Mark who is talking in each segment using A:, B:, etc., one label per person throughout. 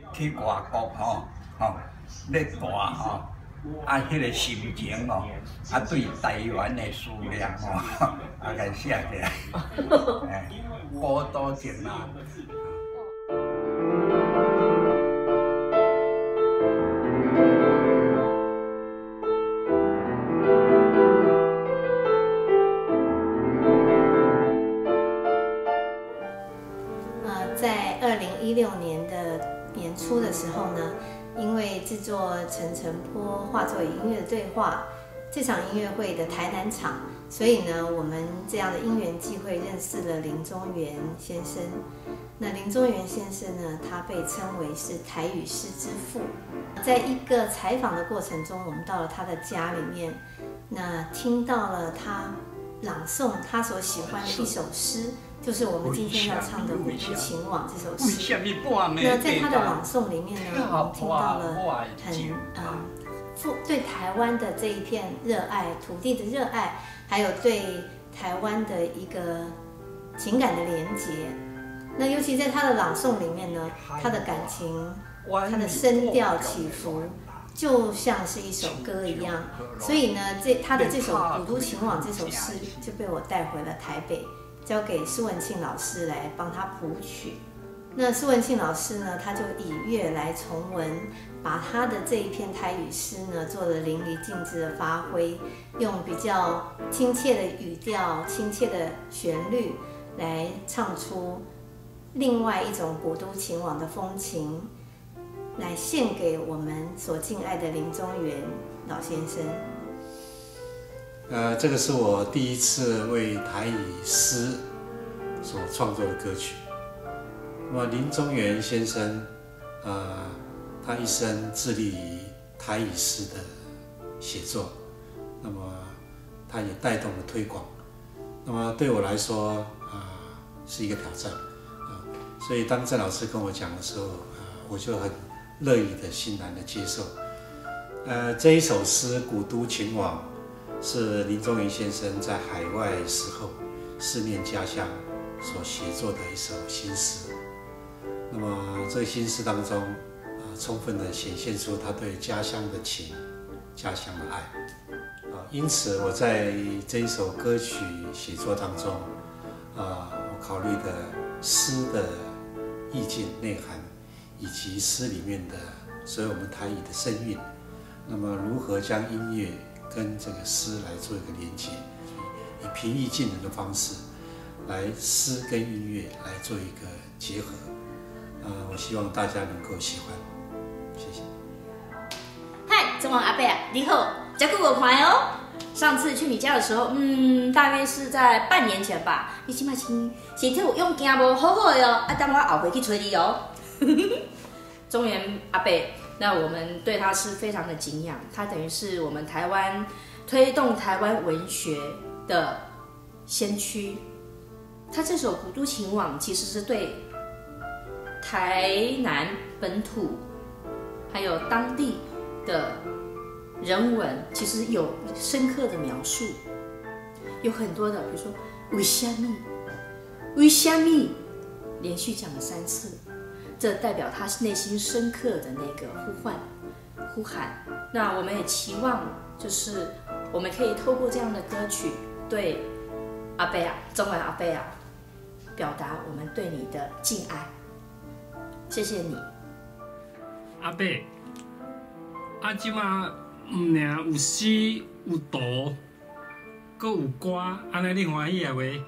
A: 去外国咧大迄个心情对台湾的思念甲写起来，孤岛情啊。
B: 在2016年的年初的时候呢，因为制作陈澄波画作与音乐的对话这场音乐会的台南场，所以呢，我们这样的因缘际会认识了林宗元先生。那林宗元先生呢，他被称为是台语诗之父。在一个采访的过程中，我们到了他的家里面，那听到了他朗诵他所喜欢的一首诗。就是我们今天要唱的《古都情网》这首诗。那在他的朗诵里面呢，我们听到了很对台湾的这一片热爱、土地的热爱，还有对台湾的一个情感的连结。那尤其在他的朗诵里面呢，他的感情、他的声调起伏，就像是一首歌一样。所以呢，他的这首《古都情网》这首诗就被我带回了台北。交给施文庆老师来帮他谱曲。那施文庆老师呢，他就以乐来重文，把他的这一篇台语诗呢做了淋漓尽致的发挥，用比较亲切的语调、亲切的旋律来唱出另外一种古都情网的风情，来献给我们所敬爱的林宗元老先生。
C: 这个是我第一次为台语诗所创作的歌曲。那么林宗元先生，他一生致力于台语诗的写作，那么他也带动了推广。那么对我来说，是一个挑战，所以当郑老师跟我讲的时候，我就很乐意的欣然的接受。这一首诗《古都情网》。是林宗元先生在海外时候思念家乡所写作的一首新诗。那么这个新诗当中，充分的显现出他对家乡的情、家乡的爱。因此我在这一首歌曲写作当中，我考虑的诗的意境内涵，以及诗里面的所有我们台语的声韵，那么如何将音乐跟这个诗来做一个连接，以平易近人的方式，来诗跟音乐来做一个结合。我希望大家能够喜欢，谢谢。
D: 嗨，中王阿伯啊，你好，这久无看哦。上次去你家的时候，大约是在半年前吧。你起码身体有用劲无？好好的哦，等我后回去找你哦。中原阿伯。那我们对他是非常的敬仰，他等于是我们台湾推动台湾文学的先驱。他这首《古都情网》其实是对台南本土还有当地的人文，其实有深刻的描述，有很多的，比如说为什么，为什么，连续讲了3次。这代表他内心深刻的那个呼喊。那我们也期望，就是我们可以透过这样的歌曲，对阿伯啊，中文阿伯啊，表达我们对你的敬爱。谢谢你，
E: 阿伯。即马唔仅有诗有图，阁有歌，安尼你欢喜啊袂？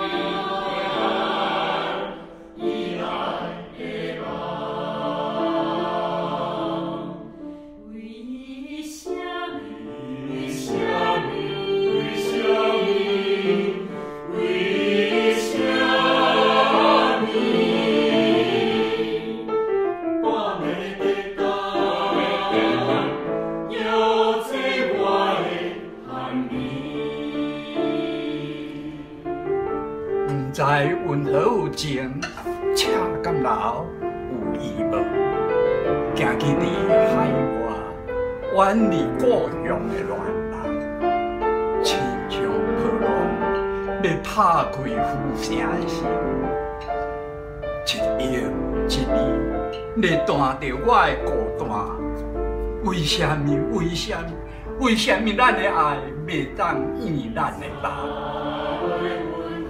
A: 在运河有情，车敢老有意无？行去伫海外，远离故乡的恋人，亲像破浪要拍开浮城的心，一夜一字来断着我的孤单。为什么？为什么？为什么咱的爱袂当依咱的梦？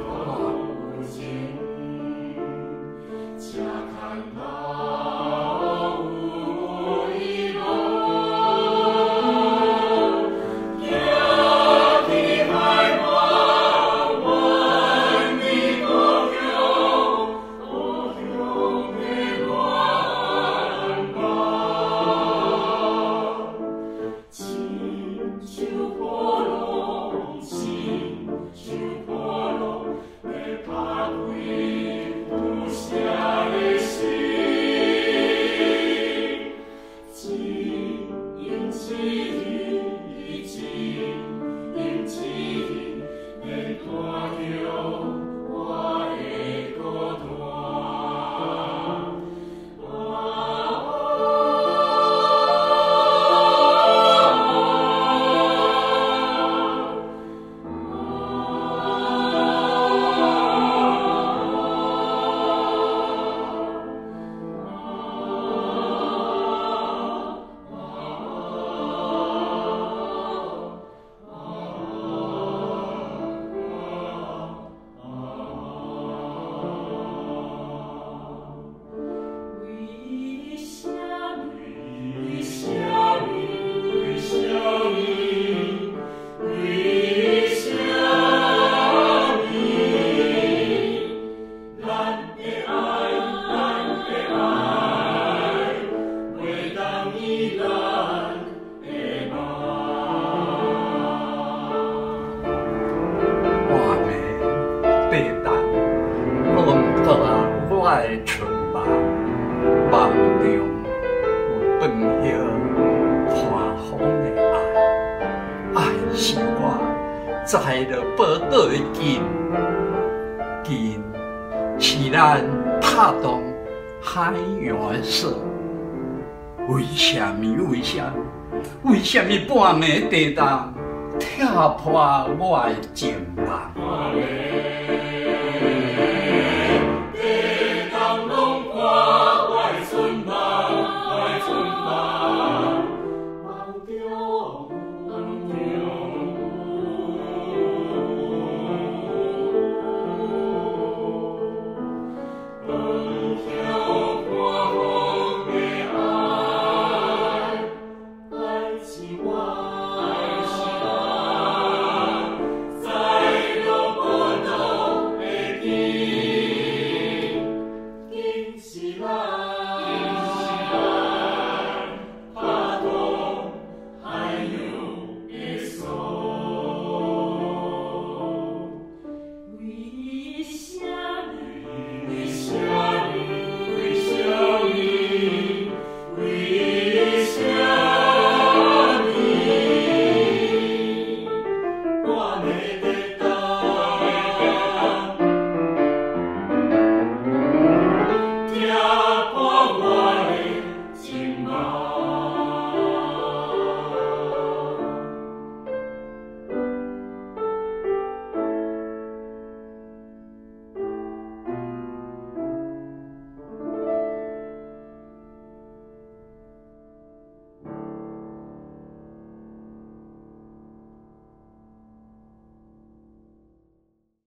A: 在了报道的根，根是咱拍动海洋的水。为什么？为什么？为什么半暝地动，跳破我的情梦？